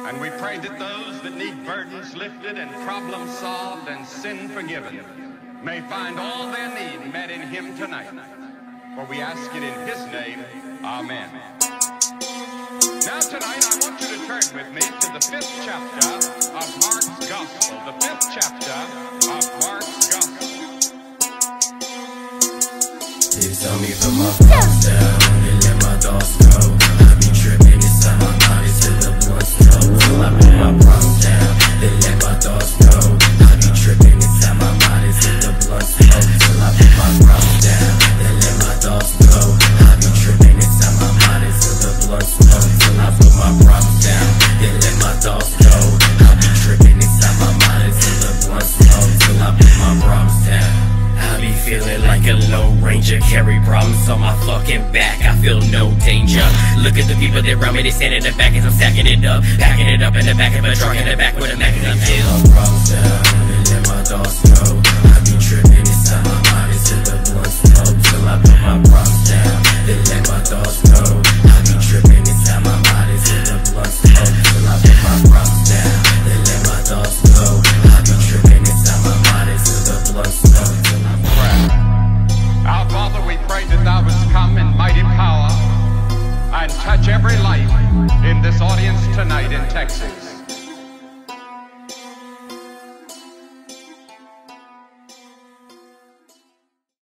And we pray that those that need burdens lifted and problems solved and sin forgiven may find all their need met in Him tonight. For we ask it in His name, Amen. Now tonight I want you to turn with me to the 5th chapter of Mark's Gospel. The 5th chapter of Mark's Gospel. They tell me from my thoughts down and let my thoughts go. I be tripping inside my body till the blood's flow. Till I put my problems down, then let my thoughts go. I be tripping inside my body till the blood's flow. Till I put my problems down, then let my thoughts go. I be tripping inside my body till the blood's flow. Till I put my problems down, then let my thoughts go. I be tripping inside my body till the blood's flow. Till I put my problems down. I be feeling like a Lone Ranger, carry problems on my fucking back, I feel no danger. Look at the people that around me, they stand in the back as I'm stacking it up, packing it up in the back of a truck, in the back with a magazine filled. My problems down and let my thoughts go. I be tripping inside my body till the blood's flow. Till I put my problems down, then let my thoughts go. I be tripping inside my body till the blood's flow. Till I put my problems down, then let my thoughts go. I be tripping inside my body till the blood's flow. Our Father, we pray that Thou wouldst come in mighty power and touch every life in this audience tonight in Texas.